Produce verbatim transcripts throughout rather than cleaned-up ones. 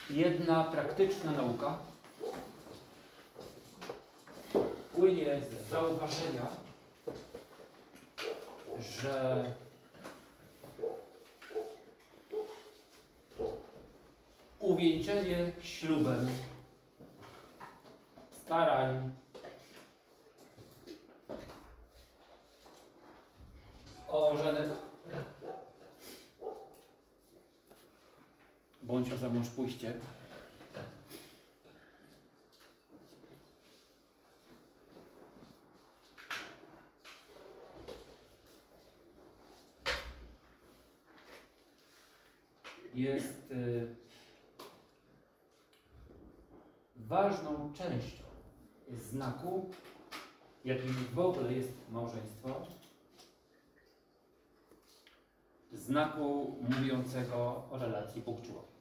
jedna praktyczna nauka płynie z zauważenia, że uwieńczenie ślubem starań o żonę bądź o zamąż pójście jest y, ważną częścią znaku, jakim w ogóle jest małżeństwo, znaku mówiącego o relacji Bóg-człowiek.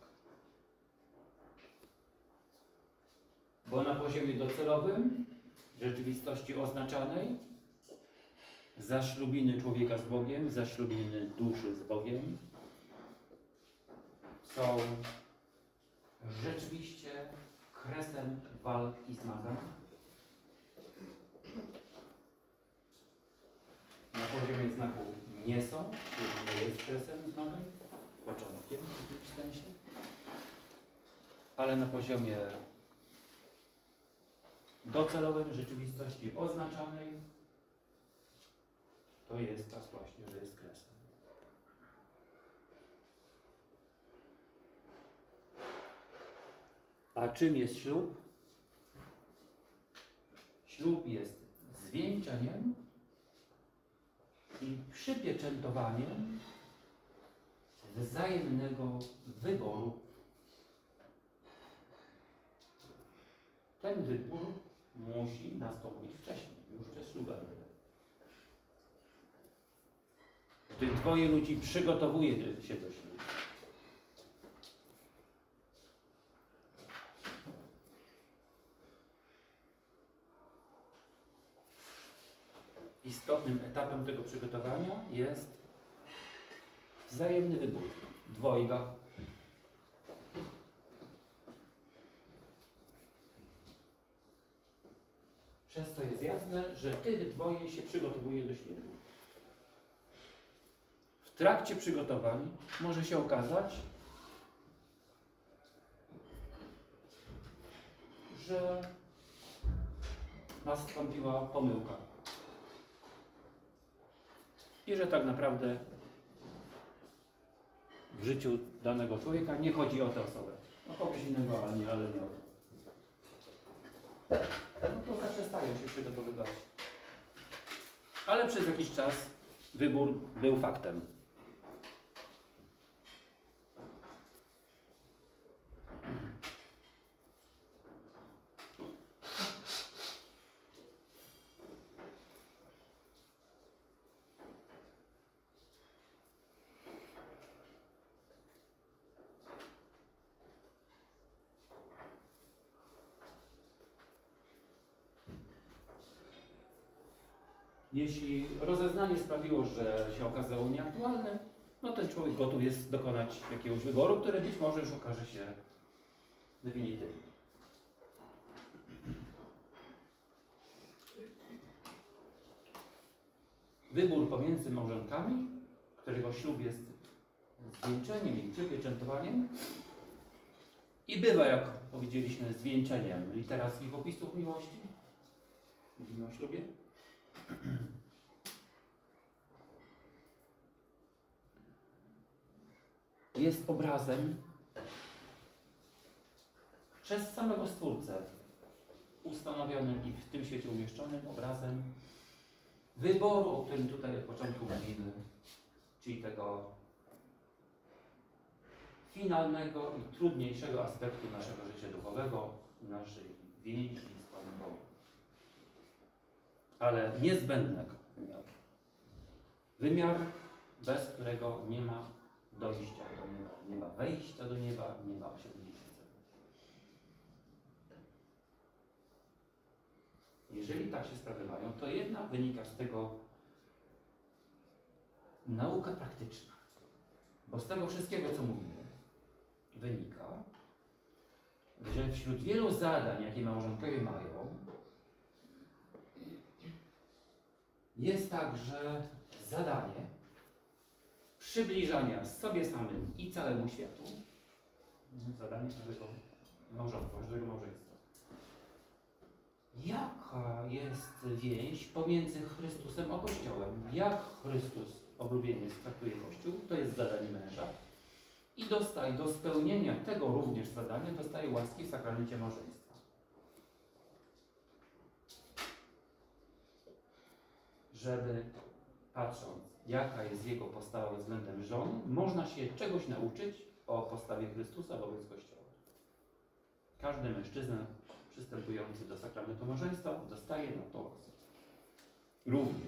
Bo na poziomie docelowym, rzeczywistości oznaczanej, zaślubiny człowieka z Bogiem, zaślubiny duszy z Bogiem są rzeczywiście kresem walk i zmagań. Na poziomie znaku nie są, nie jest kresem zmagań, początkiem w jakimś sensie, ale na poziomie docelowym rzeczywistości oznaczanej to jest tak właśnie, że jest kresem. A czym jest ślub? Ślub jest zwieńczeniem i przypieczętowaniem wzajemnego wyboru. Ten wybór musi nastąpić wcześniej, już przed ślubem. Gdy dwoje ludzi przygotowuje się do ślubu, istotnym etapem tego przygotowania jest wzajemny wybór dwojga. Przez to jest jasne, że tych dwoje się przygotowuje do ślubu. W trakcie przygotowań może się okazać, że nastąpiła pomyłka. I że tak naprawdę w życiu danego człowieka nie chodzi o tę osobę. O kogoś innego, ale nie, ale nie o to. No to zaprzestają się przygotowywać. Ale przez jakiś czas wybór był faktem. Jeśli rozeznanie sprawiło, że się okazało nieaktualne, no ten człowiek gotów jest dokonać jakiegoś wyboru, który być może już okaże się definitywny. Wybór pomiędzy małżonkami, którego ślub jest zwieńczeniem i przypieczętowaniem i bywa, jak powiedzieliśmy, zwieńczeniem literackich opisów miłości. Mówimy o ślubie. Jest obrazem przez samego Stwórcę ustanowionym i w tym świecie umieszczonym obrazem wyboru, o którym tutaj od początku mówimy, czyli tego finalnego i trudniejszego aspektu naszego życia duchowego, naszej więzi z Panem Bogiem. Ale niezbędnego wymiaru. Wymiar, bez którego nie ma dojścia do nieba, nie ma wejścia do nieba, nie ma osiągnięcia celu. Jeżeli tak się sprawy mają, to jednak wynika z tego nauka praktyczna. Bo z tego wszystkiego, co mówimy, wynika, że wśród wielu zadań, jakie małżonkowie mają, jest także zadanie przybliżania sobie samym i całemu światu, zadanie każdego małżonka, każdego małżeństwa. Jaka jest więź pomiędzy Chrystusem a Kościołem? Jak Chrystus, oblubieniec, traktuje Kościół? To jest zadanie męża. I dostaje, do spełnienia tego również zadania dostaje łaski w sakramencie małżeństwa. Żeby, patrząc, jaka jest jego postawa względem żony, można się czegoś nauczyć o postawie Chrystusa wobec Kościoła. Każdy mężczyzna przystępujący do sakramentu małżeństwa dostaje na to łaskę. Również.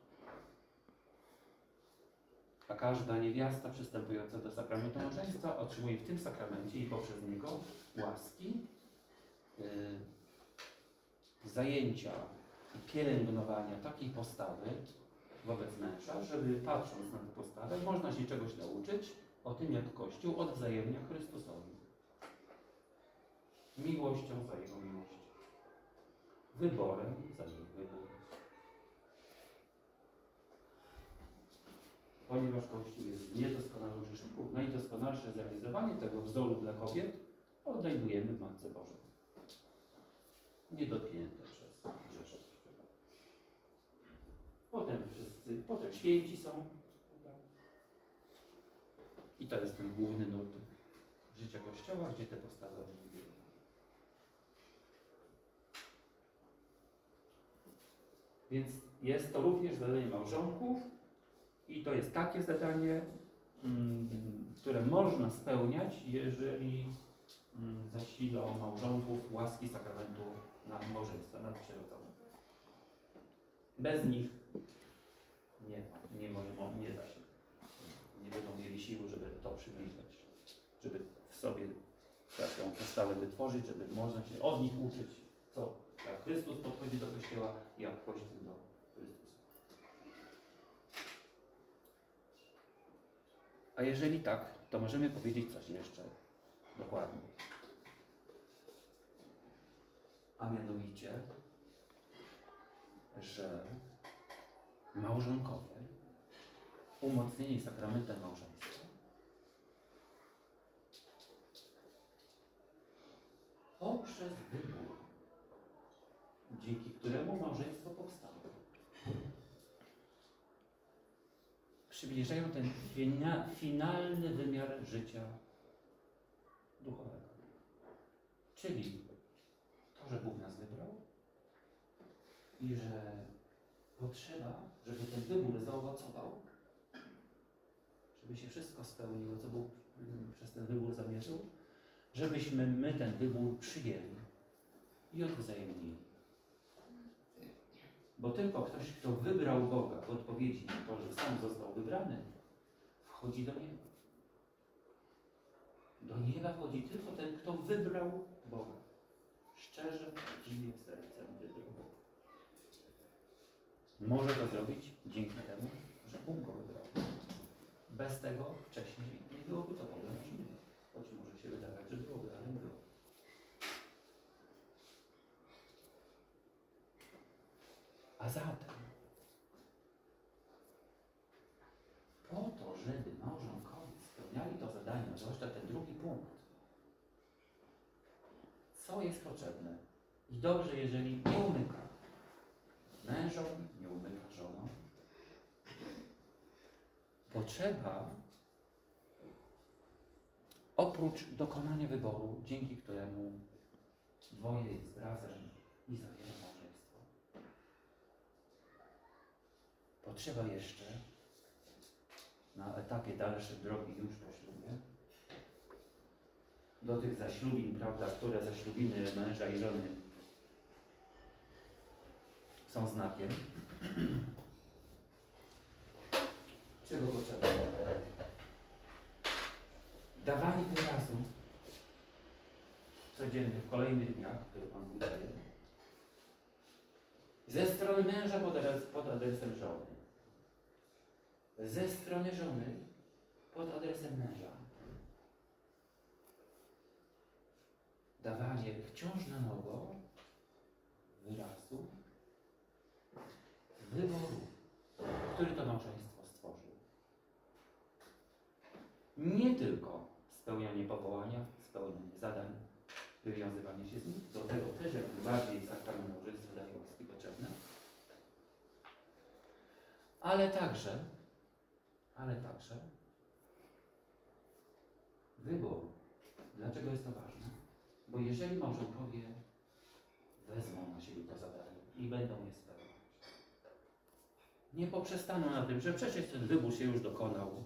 A każda niewiasta przystępująca do sakramentu małżeństwa otrzymuje w tym sakramencie i poprzez niego łaski, yy, zajęcia i pielęgnowania takiej postawy wobec męża, żeby patrząc na tę postawę, można się czegoś nauczyć o tym, jak Kościół odwzajemnia Chrystusowi. Miłością za Jego miłość. Wyborem za Jego wybór. Ponieważ Kościół jest w niedoskonałym grzeszniku, najdoskonalsze zrealizowanie tego wzoru dla kobiet odnajdujemy w Matce Bożej. Niedotknięte przez grzesznik. Potem wszyscy, potem święci są. I to jest ten główny nurt życia Kościoła, gdzie te postawy odnajdujemy. Więc jest to również zadanie małżonków i to jest takie zadanie, mm, które można spełniać, jeżeli mm, zasilą małżonków łaski sakramentu nad małżeństwa, nadprzyrodzonym. Bez nich nie, nie, może, nie da się. Nie będą mieli siły, żeby to przybliżać, żeby w sobie taką postawę wytworzyć, żeby można się od nich uczyć, co jak Chrystus podchodzi do Kościoła, jak Kościół do Chrystusa. A jeżeli tak, to możemy powiedzieć coś jeszcze dokładnie. A mianowicie, że małżonkowie umocnieni sakramentem małżeństwa poprzez wybór, dzięki któremu małżeństwo powstało, przybliżają ten fina, finalny wymiar życia duchowego. Czyli to, że Bóg nas wybrał i że potrzeba, żeby ten wybór zaowocował, żeby się wszystko spełniło, co Bóg przez ten wybór zamierzył, żebyśmy my ten wybór przyjęli i odwzajemnili. Bo tylko ktoś, kto wybrał Boga w odpowiedzi na to, że sam został wybrany, wchodzi do nieba. Do nieba wchodzi tylko ten, kto wybrał Boga. Szczerze, prawdziwie, sercem wybrał Boga. Może to zrobić dzięki temu, że Bóg go wybrał. Bez tego wcześniej nie byłoby to w ogóle możliwe. Choć może się wydawać, że byłoby, ale nie było. A zatem po to, żeby małżonkowie spełniali to zadanie, zwłaszcza ten drugi punkt, co jest potrzebne? I dobrze, jeżeli nie umyka mężom, nie umyka żonom, potrzeba oprócz dokonania wyboru, dzięki któremu dwoje jest razem i zawiera małżeństwo. Potrzeba jeszcze na etapie dalszej drogi już po ślubie do tych zaślubin, prawda, które zaślubiny męża i żony są znakiem. Czego potrzeba? Dawanie wyrazu codziennie, w kolejnych dniach, które Pan Bóg daje, ze strony męża pod, adres, pod adresem żony, ze strony żony pod adresem męża. dawanie wciąż na nowo wyrazu wyboru, który to małżeństwo stworzył. Nie tylko spełnianie powołania, spełnianie zadań, wywiązywanie się z nich, do tego też jak najbardziej sakrament małżeństwa daje łaski potrzebne, ale także, ale także wybór. Dlaczego jest to ważne? Bo jeżeli małżonkowie wezmą na siebie to zadanie i będą je spełniać, nie poprzestaną na tym, że przecież ten wybór się już dokonał.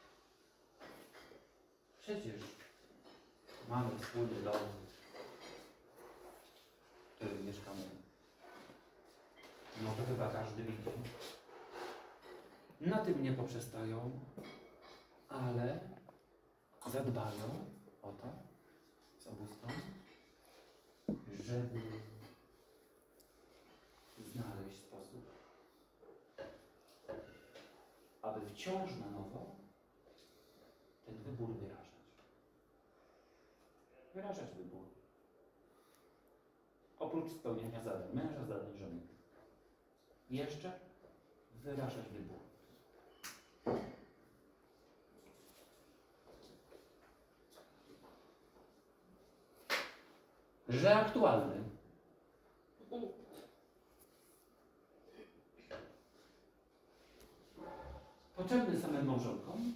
Przecież mamy wspólny dom, w którym mieszkamy. No to chyba każdy widzi. Na tym nie poprzestają, ale zadbają o to z obu stron, żeby znaleźć sposób, aby wciąż na nowo ten wybór wyrażać. Wyrażać wybór. Oprócz spełniania zadań męża, zadań żony. Jeszcze wyrażać wybór. Że aktualny. Potrzebny samym małżonkom.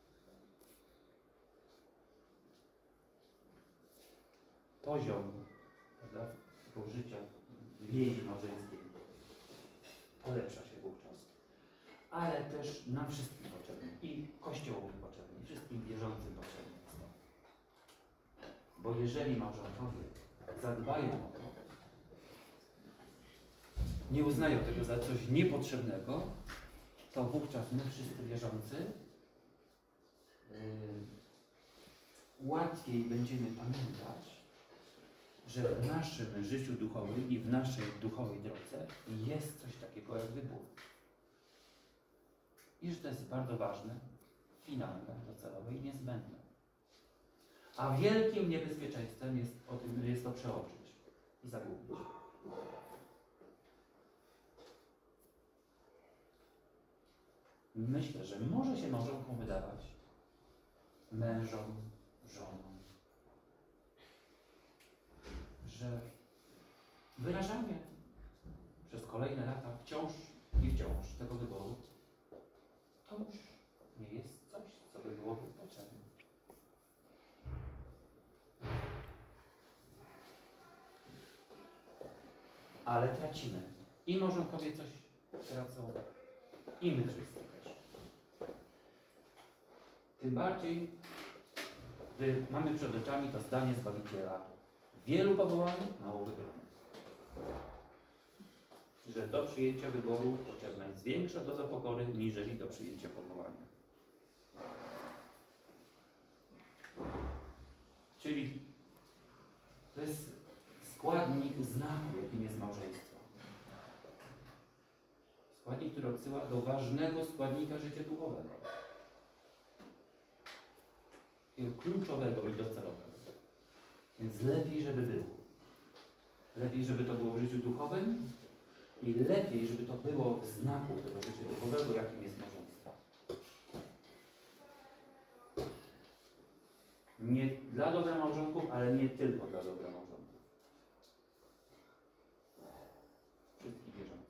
Poziom, prawda, życia więzi małżeńskiej polepsza się wówczas. Ale też nam wszystkim potrzebny. I Kościołowi potrzebny. I wszystkim wierzącym potrzebny jest to. Bo jeżeli małżonkowie zadbają o to, nie uznają tego za coś niepotrzebnego, to wówczas my wszyscy wierzący yy, łatwiej będziemy pamiętać, że w naszym życiu duchowym i w naszej duchowej drodze jest coś takiego jak wybór. I że to jest bardzo ważne, finalne, docelowe i niezbędne. A wielkim niebezpieczeństwem jest, o tym, jest to przeoczyć i zagubić. Myślę, że może się małżonkom wydawać, mężom, żonom, że wyrażanie przez kolejne lata wciąż i wciąż tego wyboru to już nie jest coś, co by byłoby potrzebne. Ale tracimy. I małżonkowie coś tracą, i my wszyscy też. Tym bardziej, gdy mamy przed oczami to zdanie Zbawiciela: wielu powołanych, mało wybranych. Że do przyjęcia wyboru potrzebna jest większa doza pokory, niżeli do przyjęcia powołania. Czyli to jest składnik znaku, jakim jest małżeństwo. Składnik, który odsyła do ważnego składnika życia duchowego. Takiego kluczowego i docelowego. Więc lepiej, żeby było. Lepiej, żeby to było w życiu duchowym i lepiej, żeby to było w znaku tego życia duchowego, jakim jest małżeństwo. Nie dla dobra małżonków, ale nie tylko dla dobra małżonków. Wszystkich wierzących.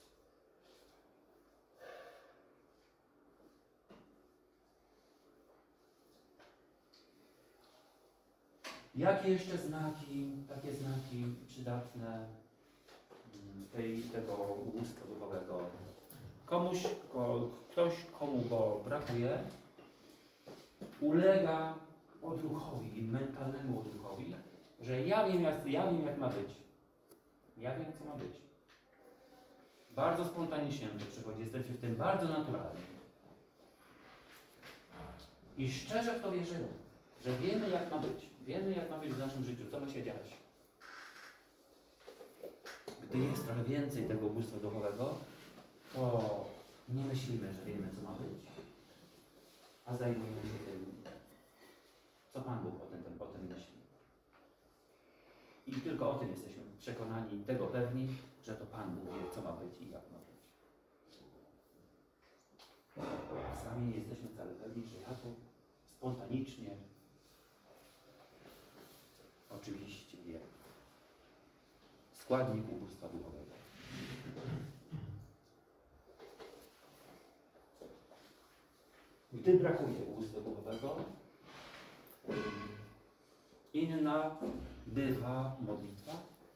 Jakie jeszcze znaki, takie znaki przydatne tej, tego ubóstwa duchowego? Komuś, ko, ktoś, komu go brakuje, ulega odruchowi, mentalnemu odruchowi, że ja wiem, jak, ja wiem, jak ma być. Ja wiem, co ma być. Bardzo spontanicznie to przychodzi. Jesteśmy w tym bardzo naturalni. I szczerze w to wierzymy, że wiemy, jak ma być. Wiemy, jak ma być w naszym życiu, co ma się dziać. Gdy jest trochę więcej tego ubóstwa duchowego, to nie myślimy, że wiemy, co ma być, a zajmujemy się tym, co Pan Bóg o tym, o tym myśli. I tylko o tym jesteśmy przekonani, tego pewni, że to Pan Bóg wie, co ma być i jak ma być. Sami nie jesteśmy wcale pewni, że ja to spontanicznie oczywiście wiem. Składnik ubóstwa duchowego. Gdy brakuje ubóstwa duchowego, inna bywa modlitwa,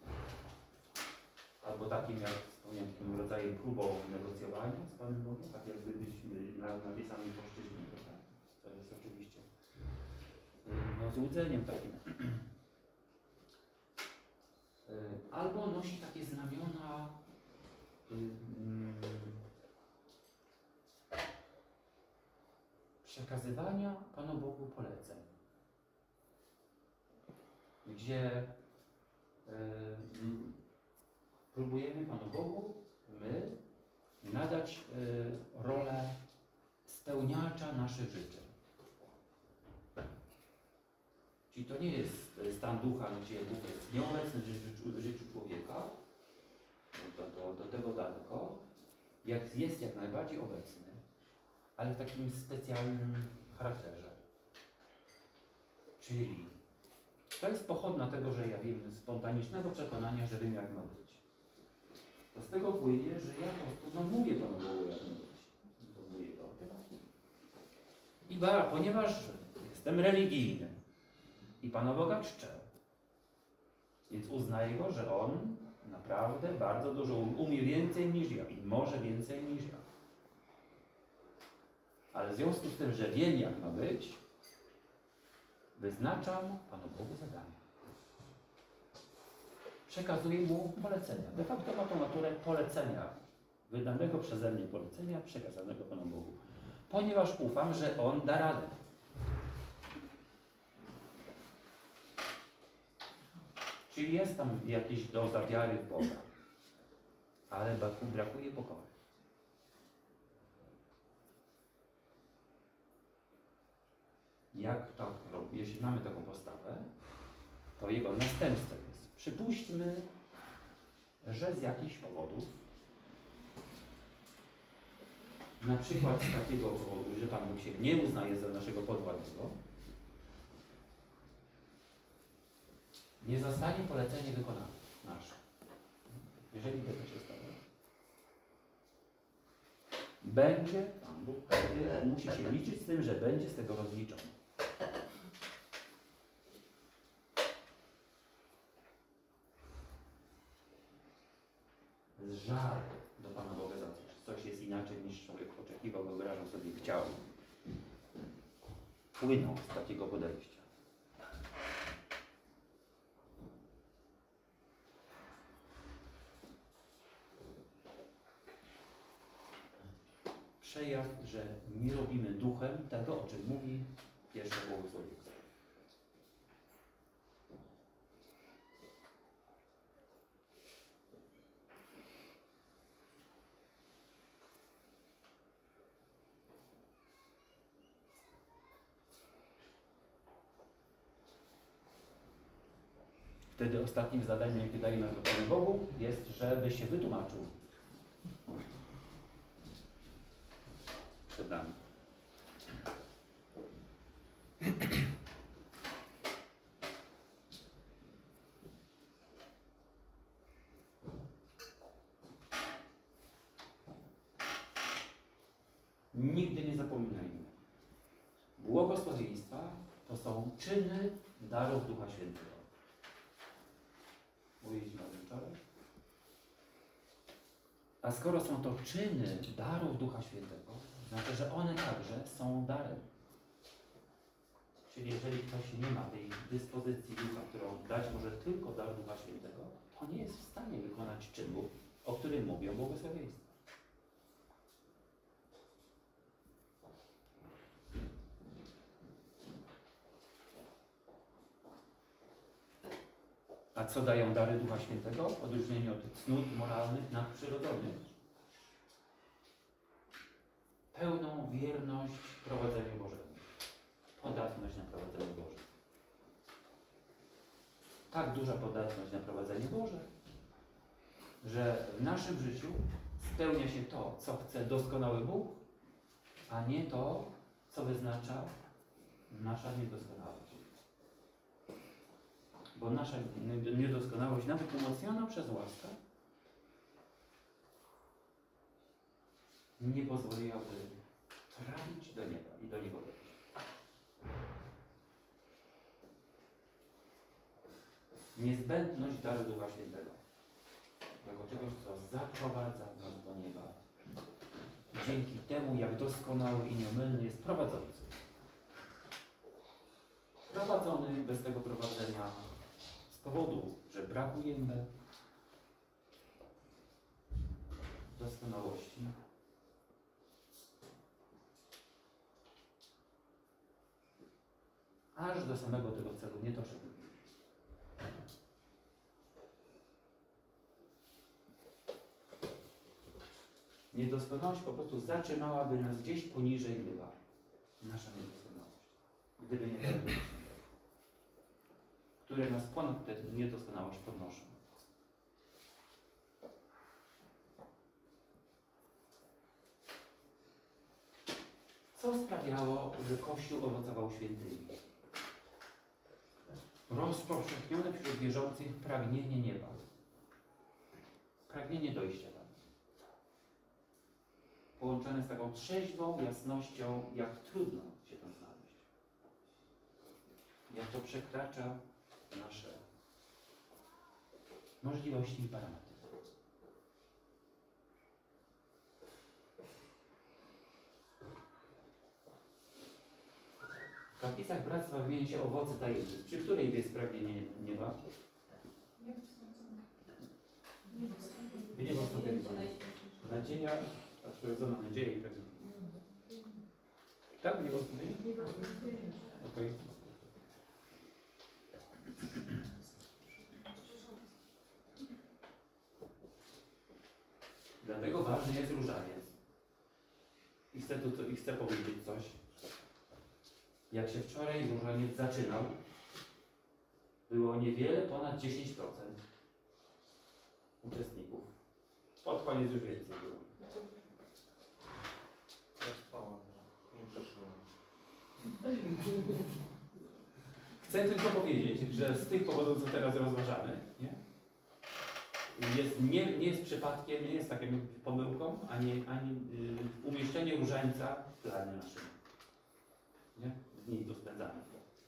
albo takim, jak wspomniałem, takim rodzajem próbą negocjowania z Panem Bogiem, tak jakby byliśmy na, na tej samej płaszczyźnie. To jest oczywiście no, złudzeniem takim. Albo nosi takie znamiona um, przekazywania Panu Bogu poleceń, gdzie um, próbujemy Panu Bogu, my, nadać y, rolę spełniacza naszych życzeń. Czyli to nie jest stan ducha, gdzie Bóg jest nieobecny w życiu, w życiu człowieka, do, do, do tego daleko, jak jest jak najbardziej obecny, ale w takim specjalnym charakterze. Czyli to jest pochodna tego, że ja wiem, spontanicznego przekonania, że wiem, jak ma być. To z tego płynie, że ja po prostu no, mówię Panu Bogu, jak ma być. To mówię to. I ba, ponieważ jestem religijny i Pana Boga czczę, więc uznaję Go, że On naprawdę bardzo dużo umie więcej niż ja i może więcej niż ja. Ale w związku z tym, że wiem, jak ma być, wyznaczam Panu Bogu zadania. Przekazuję Mu polecenia. De facto ma tą naturę polecenia, wydanego przeze mnie polecenia, przekazanego Panu Bogu. Ponieważ ufam, że On da radę. Czyli jest tam jakiś doza wiary w Boga, ale brakuje pokory. Jak tak robi? Jeśli mamy taką postawę, to jego następstwem jest: przypuśćmy, że z jakichś powodów, na przykład z takiego powodu, że Pan Bóg się nie uznaje za naszego podwładnego, nie zostanie polecenie wykonane nasze. Jeżeli tego się stanie, będzie Pan Bóg, musi się liczyć z tym, że będzie z tego rozliczony. Z żal do Pana Boga za coś. Coś jest inaczej niż człowiek oczekiwał, wyobrażał sobie, chciał. Płyną z takiego podejścia. Przejaw, że nie robimy duchem tego, o czym mówi pierwsze błogosławieństwo. Wtedy ostatnim zadaniem, jakie dajemy Panu Bogu, jest, żeby się wytłumaczył przed nami. Nigdy nie zapominajmy. Błogosławieństwa to są czyny darów Ducha Świętego. Mówiliśmy o tym wczoraj. A skoro są to czyny darów Ducha Świętego, znaczy, że one także są darem. Czyli jeżeli ktoś nie ma tej dyspozycji ducha, którą dać może tylko dar Ducha Świętego, to nie jest w stanie wykonać czynów, o których mówią błogosławieństwa. A co dają dary Ducha Świętego? W odróżnieniu od cnót moralnych, nadprzyrodzonych. Pełną wierność prowadzeniu Bożemu. Podatność na prowadzenie Boże. tak duża podatność na prowadzenie Boże, że w naszym życiu spełnia się to, co chce doskonały Bóg, a nie to, co wyznacza nasza niedoskonałość. Bo nasza niedoskonałość, nawet umocniona przez łaskę, nie pozwoliłaby trafić do nieba i do niego wejść. Niezbędność daru Ducha Świętego, jako czegoś, co zaprowadza nas do nieba. Dzięki temu, jak doskonały i nieomylny jest prowadzący. Prowadzony bez tego prowadzenia z powodu, że brakujemy doskonałości, aż do samego tego celu nie doszedł. Niedoskonałość po prostu zatrzymałaby nas gdzieś poniżej była. Nasza niedoskonałość. Gdyby nie Duch Święty, które nas ponad tę niedoskonałość podnoszą. Co sprawiało, że Kościół owocował świętymi? Rozpowszechnione wśród wierzących pragnienie nieba. Pragnienie dojścia tam. Połączone z taką trzeźwą jasnością, jak trudno się tam znaleźć. Jak to przekracza nasze możliwości i parametry. W kapliczach Bractwa wymienia się owoce tajemnic. Przy której jest pragnienie nieba? Niebo sobie nadzieja, a przyrodzona nadzieja i pragnienie. Tak? Niebo sobie? Okej. Dlatego ważny jest różaniec. I chcę, tu, I chcę powiedzieć coś. Jak się wczoraj różaniec zaczynał, było niewiele ponad dziesięć procent uczestników. Pod koniec już więcej było. Chcę tylko powiedzieć, że z tych powodów, co teraz rozważamy, nie? Jest, nie, nie jest przypadkiem, nie jest taką pomyłką, ani, ani y, umieszczenie różańca w planie naszym. Nie? W niej dospędzamy.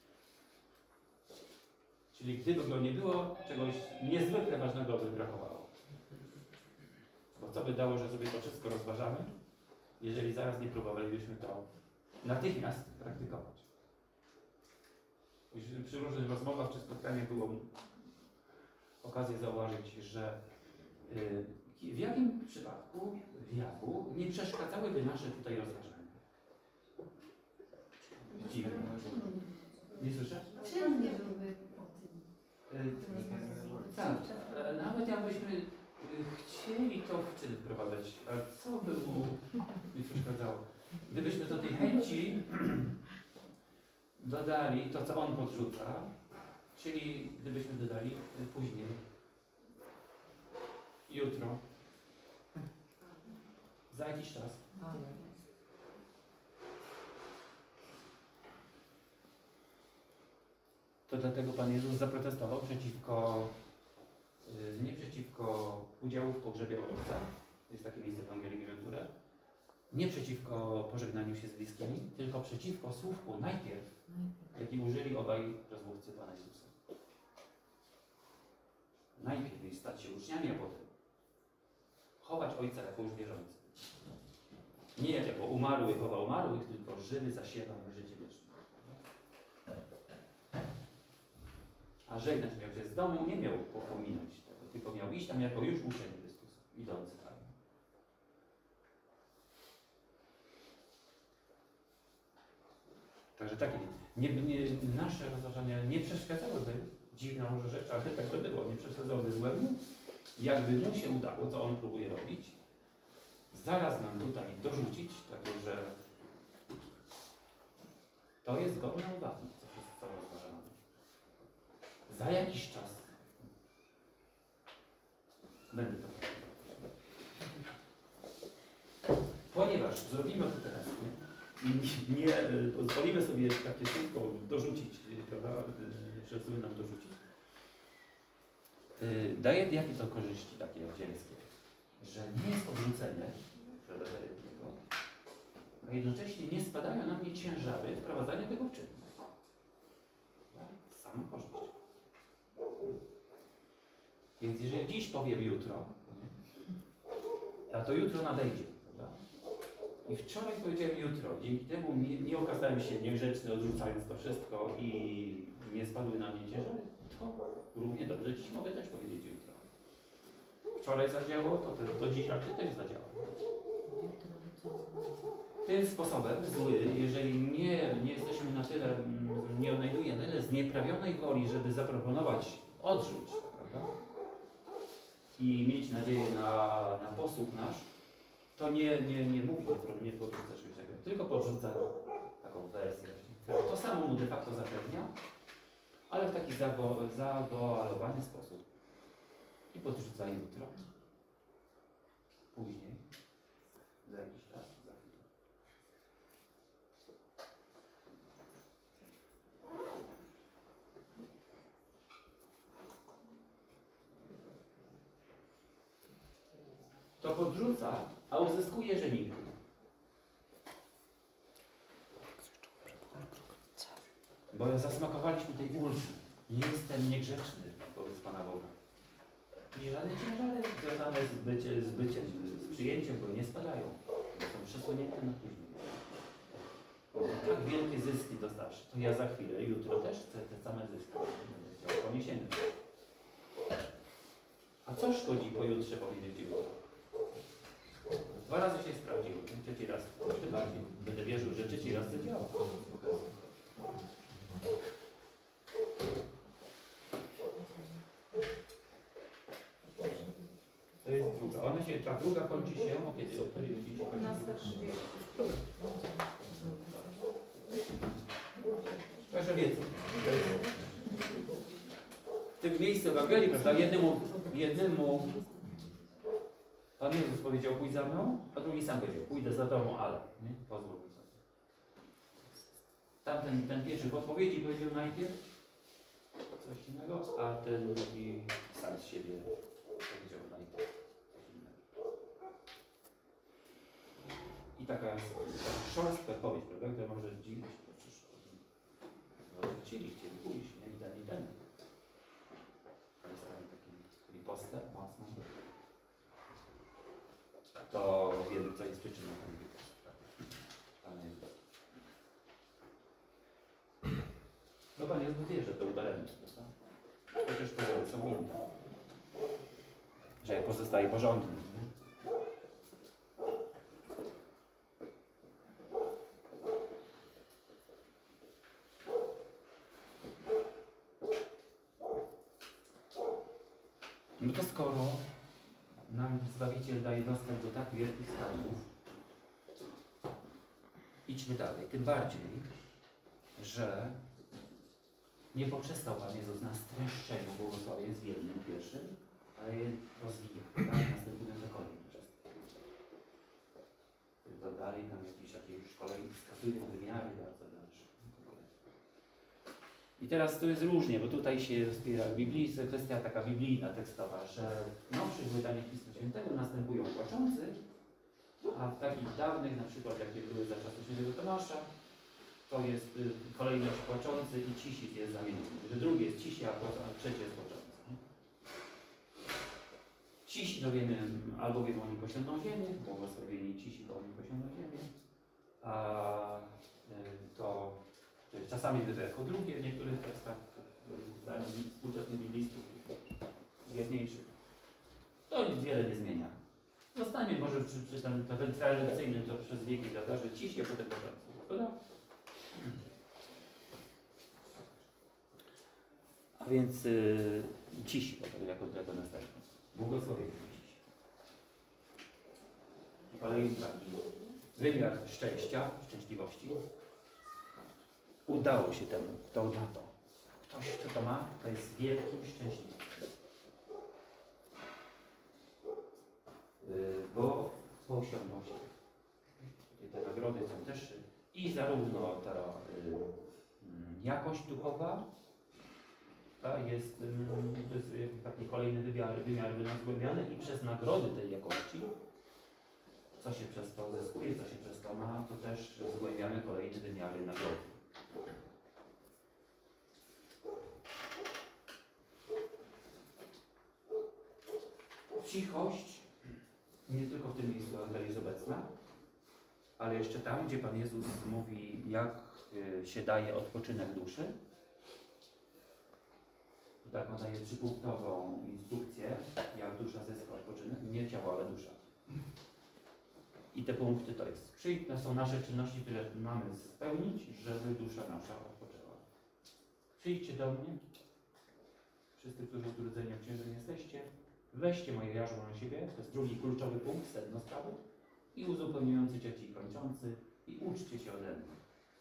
Czyli gdyby go nie było, czegoś niezwykle ważnego by brakowało. Bo co by dało, że sobie to wszystko rozważamy, jeżeli zaraz nie próbowalibyśmy to natychmiast praktykować. Już przy różnych rozmowach czy spotkaniach było okazję zauważyć, że yy, w jakim przypadku w jaku nie przeszkadzałyby nasze tutaj rozważania. Dziwne. Nie słyszę? Czym nie były o tym? Yy, tak, nawet jakbyśmy yy, chcieli to w czyn wprowadzać, a co by mu nie przeszkadzało? Gdybyśmy do tej chęci dodali to, co on podrzuca, czyli gdybyśmy dodali później, jutro, za jakiś czas. To dlatego Pan Jezus zaprotestował przeciwko, nie przeciwko udziału w pogrzebie ojca, jest takie miejsce w Ewangelii, które nie przeciwko pożegnaniu się z bliskimi, tylko przeciwko słówku najpierw, jaki użyli obaj rozmówcy Pana Jezusa. Najpierw mieli stać się uczniami, a potem chować Ojca jako już wierzący. Nie jako umarły chowa umarłych, tylko żywy zasiewa na życie wieczne. A żegnać miał się z domu, nie miał popominać tego, tylko miał iść tam jako już uczeń Chrystusa, idący tam. Także takie, nie, nie, nasze rozważania nie przeszkadzałyby, dziwna może rzecz, ale tak by było, nie przeszkadzałyby złemu, jakby mu się udało, co on próbuje robić, zaraz nam tutaj dorzucić, takie, że to jest godne uwagi, co wszystko rozważamy. za jakiś czas będę to robił. Ponieważ zrobimy to teraz, nie, nie, nie pozwolimy sobie takie słówko dorzucić, prawda, że sobie nam dorzucić. Daje jakie to korzyści takie ziemskie, że nie jest odrzucenie jednego, a jednocześnie nie spadają na mnie ciężary wprowadzania tego w czyn. Sama korzyść. Więc jeżeli dziś powiem jutro, a to jutro nadejdzie, prawda? I wczoraj powiedziałem jutro, dzięki temu nie, nie okazałem się niegrzeczny, odrzucając to wszystko i nie spadły na mnie ciężary, to równie dobrze dziś mogę też powiedzieć jutro. Wczoraj zadziałało, to, to, to dziś raczej też zadziała. Tym sposobem zły, jeżeli nie, nie jesteśmy na tyle, nie odnajdujemy tyle znieprawionej woli, żeby zaproponować odrzuć, prawda? I mieć nadzieję na, na posłuch nasz, to nie, nie, nie mówi, nie podrzuca czegoś takiego, tylko podrzuca taką wersję, która to samo mu de facto zapewnia, ale w taki zawoalowany sposób. I podrzuca jutro, później, za jakiś czas, za chwilę. To podrzuca, a uzyskuje, że nigdy. Bo zasmakowaliśmy tej ulgi. Nie jestem niegrzeczny wobec Pana Boga. I żadne ciężary związane z, bycie, z byciem, z przyjęciem go nie spadają. Są przesunięte na później. Bo tak wielkie zyski dostarczy, to ja za chwilę, jutro też chcę te same zyski. Będę chciał poniesiemy. A co szkodzi pojutrze powiedzieć jutro? Dwa razy się sprawdziło, trzeci raz jeszcze bardziej. Będę wierzył, że trzeci raz to działa. To jest druga. Ona się, ta druga kończy się, o kiedy? Kiedy się kończy? Proszę więcej. W tym miejscu Ewangelii, prawda, jednemu, jednemu Pan Jezus powiedział, pójdź za mną, a drugi sam powiedział, pójdę za tobą, ale, nie? Pozwól mi sobie. Tamten, ten pierwszy w odpowiedzi powiedział najpierw coś innego, a ten drugi sam z siebie powiedział najpierw coś innego. I taka szorstka odpowiedź, prawda, która może zdziwić, to przecież no, chcieli, chcieli pójść, nie? I ten, i ten. To jest taki ripostę mocno. To wiemy, co jest przyczyną tego. No Pan Jezus wie, że to udaremnie, prawda? Przecież pozory są inne. Że pozostaje porządny. Nie? No to skoro nam Zbawiciel daje dostęp do tak wielkich skarbów, idźmy dalej. Tym bardziej, że nie poprzestał Pan Jezus na streszczeniu błogosławieństw w jednym pierwszym, ale je rozwija. Tak, następnym za kolejnym. To dalej tam jakieś takie już kolejne wskazują wymiary bardzo dalsze. I teraz to jest różnie, bo tutaj się rozpiera biblijska, kwestia taka biblijna, tekstowa, że w nowszych wydaniach Pisma Świętego następują płaczący, a w takich dawnych, na przykład jakie były za czasów świętego Tomasza, to jest y, kolejność płaczący i cisi jest zamieniony. Że drugie jest cisi, a, płaczący, a trzecie jest płaczący. Cisi to wiemy, albowiem oni posiądą ziemię, błogosławieni cisi, bo oni posiądą ziemię, a y, to czasami bywa jako drugie w niektórych tekstach zdań współczesnych biblistów wierniejszych. To nic wiele nie zmienia. Zostanie może przy, przy tym tradycyjnym to przez wieki lata, że ciśnie, a potem początku. Prawda? A więc yy, cisi jako, jako następny. Błogosławieni cisi. Kolejny taki wymiar szczęścia, szczęśliwości. Udało się temu, kto na to, ktoś, kto to ma, to jest wielkim szczęśliwcem. Yy, bo osiągnął się. Te nagrody są też i zarówno ta yy, jakość duchowa, ta jest, yy, to jest taki kolejny wymiar, wymiar zgłębiany i przez nagrody tej jakości, co się przez to zyskuje, co się przez to ma, to też zgłębiamy kolejne wymiary nagrody. Cichość nie tylko w tym miejscu Ewangelii jest obecna, ale jeszcze tam, gdzie Pan Jezus mówi, jak się daje odpoczynek duszy. Tak, on daje trzypunktową instrukcję, jak dusza zyska odpoczynek. Nie ciało, ale dusza. I te punkty to jest, przyjdź, to są nasze czynności, które mamy spełnić, żeby dusza nasza odpoczęła. Przyjdźcie do mnie, wszyscy, którzy utrudzeni obciążeni jesteście, weźcie moje jarzmo na siebie, to jest drugi kluczowy punkt, sedno sprawy, i uzupełniający trzeci kończący, i uczcie się ode mnie.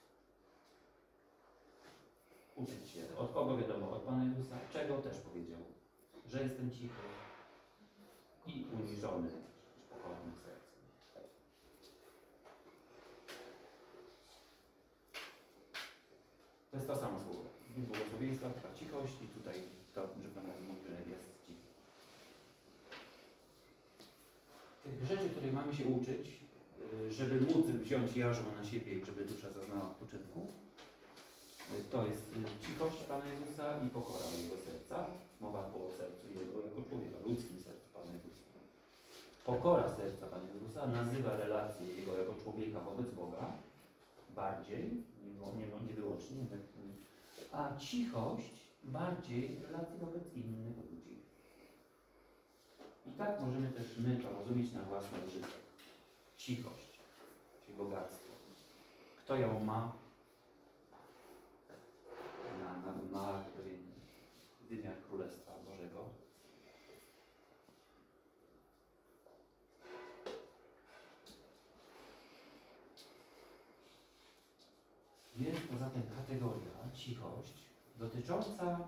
Uczyć się. Od kogo wiadomo? Od Pana Jezusa. Czego też powiedział? Że jestem cichy i uniżony, pokorny sercem. To jest to samo słowo. Błogosławieństwa, taka cichość i tutaj to, że Pan Jezus mówi, że jest cichy. Tych rzeczy, których mamy się uczyć, żeby móc wziąć jarzmo na siebie i żeby dusza zaznała odpoczynku, to jest cichość Pana Jezusa i pokora Jego serca. Mowa o sercu Jego jako człowieka, ludzkim sercu Pana Jezusa. Pokora serca Pana Jezusa nazywa relację Jego jako człowieka wobec Boga bardziej, nie, nie, nie wyłącznie, a cichość bardziej relację wobec innych ludzi. I tak możemy też my to rozumieć na własne życie. Cichość, czyli bogactwo. Kto ją ma, na, na, ma pewien wymiar Królestwa Bożego. Jest to zatem kategoria, cichość, dotycząca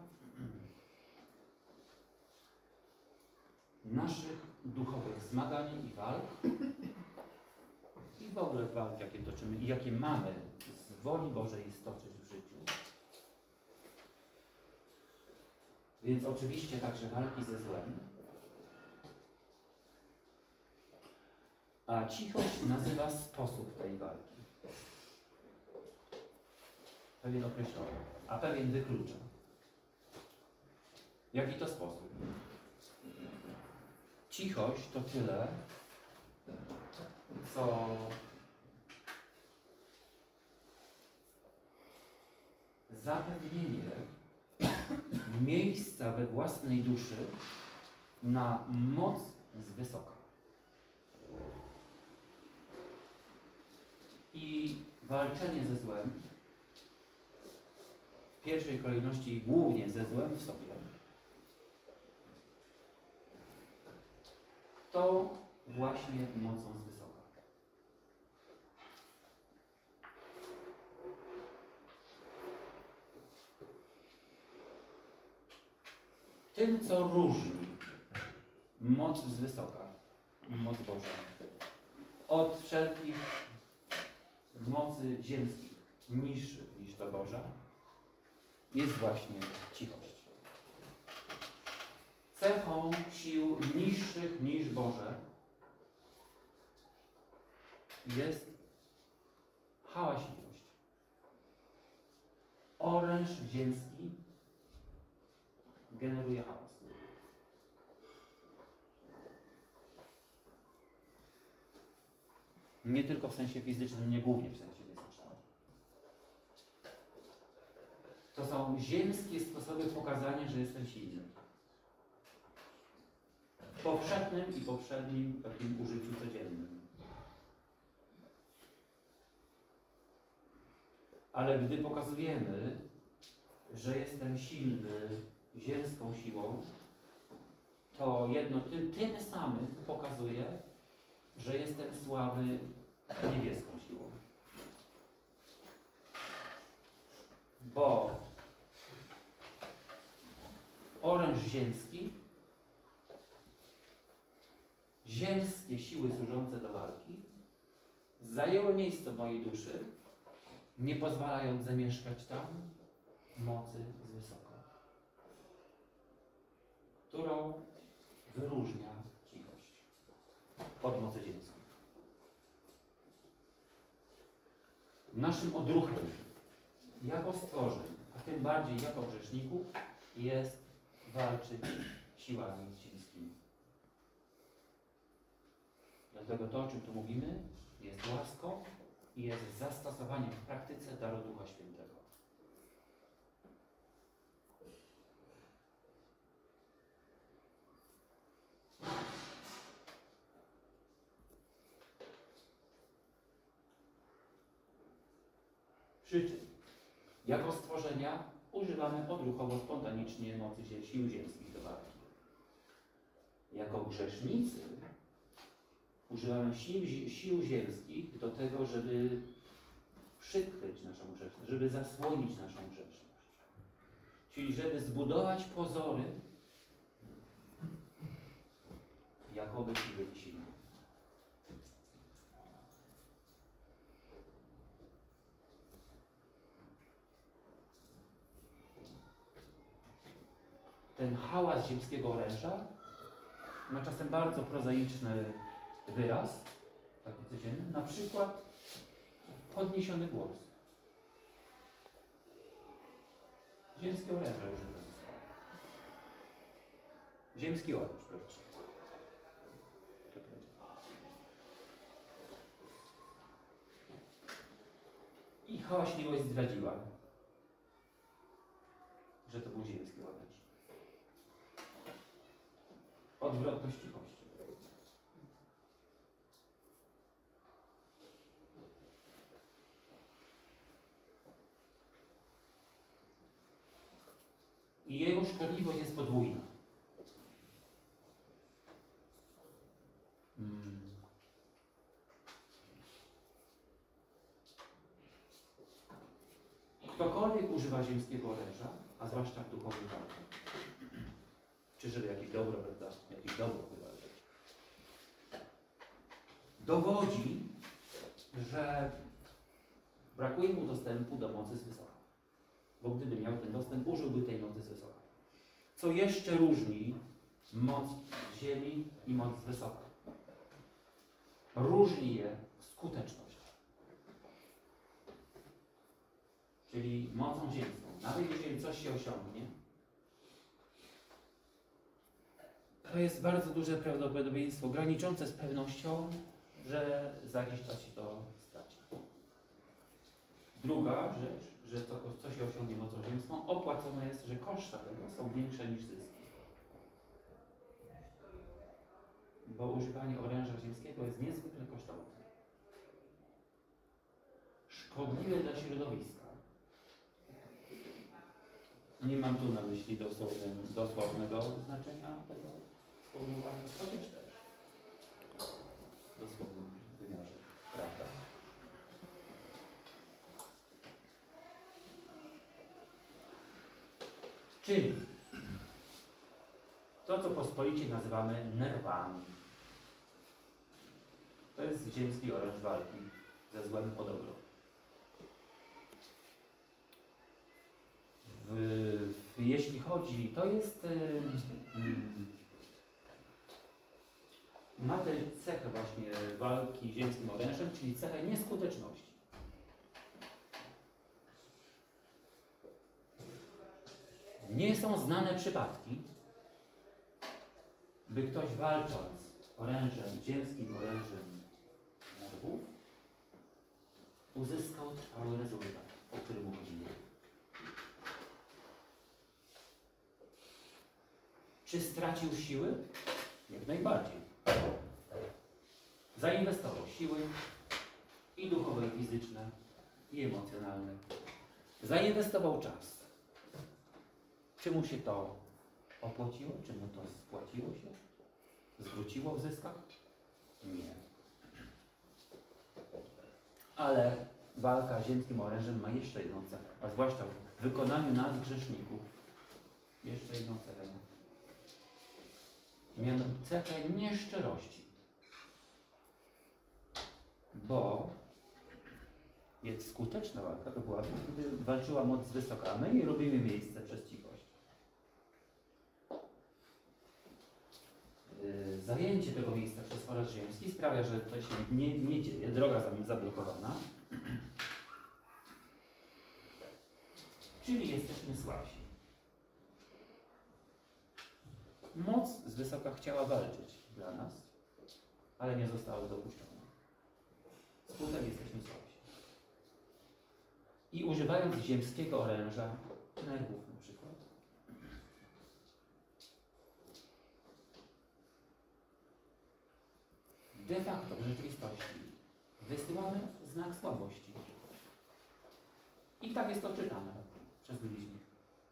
naszych duchowych zmagań i walk i w ogóle walk, jakie toczymy i jakie mamy z woli Bożej stoczyć w życiu. Więc oczywiście także walki ze złem. A cichość nazywa sposób tej walki. Pewien określony, a pewien wyklucza. Jaki to sposób? Cichość to tyle, co zapewnienie miejsca we własnej duszy na moc z wysoka. I walczenie ze złem, w pierwszej kolejności głównie ze złem w sobie, to właśnie mocą z wysoka. Tym, co różni moc z wysoka, moc Boża, od wszelkich mocy ziemskich, niższych niż to Boża, jest właśnie cichość. Cechą sił niższych niż Boże jest hałaśliwość. Oręż ziemski generuje chaos. Nie tylko w sensie fizycznym, nie głównie w sensie fizycznym. To są ziemskie sposoby pokazania, że jestem silny. W powszechnym i poprzednim takim użyciu codziennym. Ale gdy pokazujemy, że jestem silny ziemską siłą, to jedno tym, tym samym pokazuje, że jestem słaby niebieską siłą. Bo oręż ziemski, ziemskie siły służące do walki zajęły miejsce w mojej duszy, nie pozwalając zamieszkać tam mocy z wysoka, którą wyróżnia cichość od mocy ziemskiej. Naszym odruchem jako stworzeń, a tym bardziej jako grzeszników, jest walczyć siłami ziemskimi. Dlatego to, o czym tu mówimy, jest łaską i jest zastosowaniem w praktyce daru Ducha Świętego. Przyczyn. Jako stworzenia używamy odruchowo, spontanicznie mocy sił ziemskich do walki. Jako grzesznicy używamy sił, sił ziemskich do tego, żeby przykryć naszą grzeszność, żeby zasłonić naszą grzeszność. Czyli żeby zbudować pozory, jakoby byli silni. Ten hałas ziemskiego oręża ma czasem bardzo prozaiczny wyraz, taki codzienny, na przykład podniesiony głos. Ziemskie oręże użyte zostało. Ziemski oręż, proszę. I hałaśliwość zdradziła, że to był ziemski oręż. Odwrotność cichości. I jego szkodliwość jest podwójna. Hmm. Ktokolwiek używa ziemskiego oręża, a zwłaszcza w duchowych walkach, czy żeby jakieś dobro, prawda, jakieś dobro wywalczyć, dowodzi, że brakuje mu dostępu do mocy z wysoka. Bo gdyby miał ten dostęp, użyłby tej mocy z wysoka. Co jeszcze różni moc z ziemi i moc z wysoka? Różni je skuteczność. Czyli mocą ziemską. Nawet jeżeli coś się osiągnie, to jest bardzo duże prawdopodobieństwo, graniczące z pewnością, że za jakiś czas się to straci. Druga rzecz, że to, co się osiągnie mocą ziemską, opłacone jest, że koszta tego są większe niż zyski. Bo używanie oręża ziemskiego jest niezwykle kosztowne. Szkodliwe dla środowiska. Nie mam tu na myśli dosłownego, dosłownego znaczenia tego sformułowania, chociaż też w dosłownym wymiarze, prawda? Czyli to, co pospolicie nazywamy nerwami. To jest ziemski oręż walki ze złem o dobro. W, w, jeśli chodzi, to jest y, y, ma tę cechę właśnie walki ziemskim orężem, czyli cechę nieskuteczności. Nie są znane przypadki, by ktoś walcząc orężem, ziemskim orężem nerwów uzyskał trwały rezultat, o którym mówimy. Czy stracił siły? Jak najbardziej. Zainwestował siły i duchowe, i fizyczne, i emocjonalne. Zainwestował czas. Czy mu się to opłaciło? Czy mu to spłaciło się? Zwróciło w zyskach? Nie. Ale walka ziemskim orężem ma jeszcze jedną cechę, a zwłaszcza w wykonaniu nas grzeszników jeszcze jedną cechę. Mianowicie cechę nieszczerości. Bo jest skuteczna walka, to była, gdy walczyła moc wysoka. My nie robimy miejsce przez cichość. Yy, zajęcie tego miejsca przez oręż ziemski sprawia, że to się nie, nie dzieje, droga za nim zablokowana. Czyli jesteśmy słabsi. Moc z wysoka chciała walczyć dla nas, ale nie została dopuszczona. Skutek jesteśmy słabsi. I używając ziemskiego oręża, nerwów na przykład, de facto w rzeczywistości wysyłamy znak słabości. I tak jest to czytane przez bliźnich.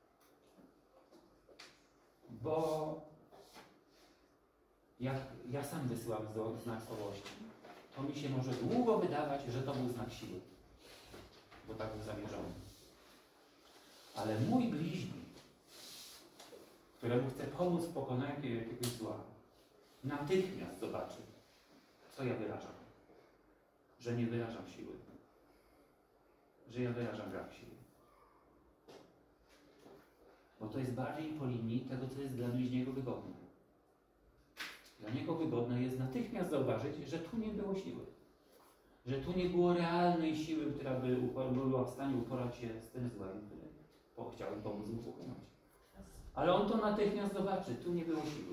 Bo jak ja sam wysyłam znak słabości, to mi się może długo wydawać, że to był znak siły. Bo tak był zamierzony. Ale mój bliźni, któremu chcę pomóc w pokonaniu jakiegoś zła, natychmiast zobaczy, co ja wyrażam. Że nie wyrażam siły. Że ja wyrażam brak siły. Bo to jest bardziej po linii tego, co jest dla bliźniego wygodne. Dla niego wygodne jest natychmiast zauważyć, że tu nie było siły. Że tu nie było realnej siły, która by była w stanie uporać się z tym złem, który chciałbym pomóc mu pokonać. Ale on to natychmiast zobaczy, tu nie było siły.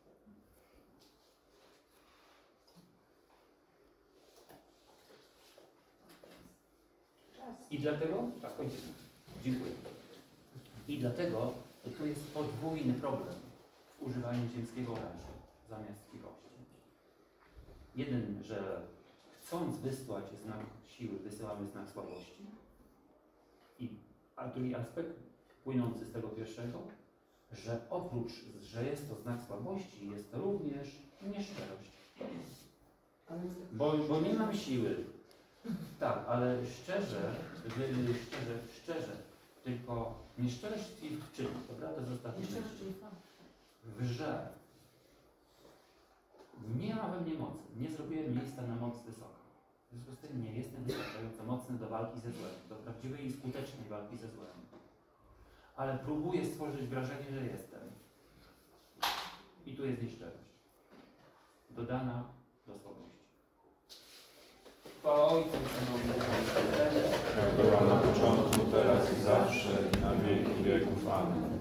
I dlatego, tak kończymy. Dziękuję. I dlatego tu jest podwójny problem w używaniu ziemskiego oręża zamiast cichości. Jeden, że chcąc wysłać znak siły, wysyłamy znak słabości. I, a drugi aspekt płynący z tego pierwszego, że oprócz, że jest to znak słabości, jest to również nieszczerość. Bo, bo nie mam siły. Tak, ale szczerze, wy, szczerze, szczerze, tylko nieszczerość w czym, prawda? To jest ostatnia myśl. W że nie ma we mnie mocy, nie zrobiłem miejsca na moc wysoką. W związku z tym nie jestem wystarczająco mocny do walki ze złem, do prawdziwej i skutecznej walki ze złem. Ale próbuję stworzyć wrażenie, że jestem. I tu jest nieszczerość. Dodana do słabości. Po Ojcu, Synowi, jak była na początku, teraz i zawsze, i na wieki wieków. Amen.